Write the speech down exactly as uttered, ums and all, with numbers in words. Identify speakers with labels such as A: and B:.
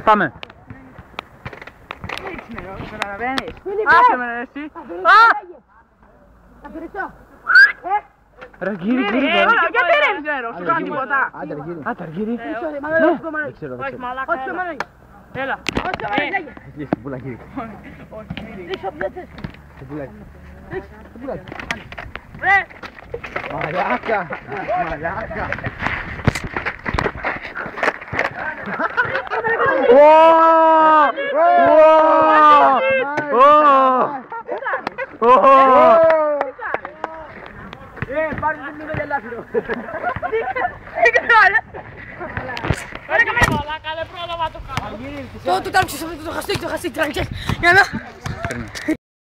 A: Πάμε.
B: Καταλαβαίνεις.
C: Άσε με ρε εσύ.
B: Θα περισσώ.
A: Ρε γύρι, γύρι.
C: Γιατί δεν ξέρω, σου κάνω τίποτα.
A: Άντε ρε γύρι. Άντε ρε γύρι.
B: Δεν
A: ξέρω, δεν
C: Όχι
A: ξέρω.
C: μαλάκα,
B: Όχι το
C: έλα.
B: μάνα.
C: Έλα.
B: Όχι το μάνα, λέγε.
A: Λύση, πουλά γύρι.
C: Όχι, γύρι.
B: Ρίξω από δεν θες.
A: Το πουλάκι. Το πουλάκι.
C: Ρε.
A: Μαλάκα. Μαλάκα.
B: Ε, πάρε την μήνυμα για λάθηρο.
C: Τι κάνω. Ρε καμία μαλάκα, δεν πρόλαβα το κάνω.
B: Το του κάνω ξεσόμι το χαστίκι, το χαστίκι, τρανκές. Για να...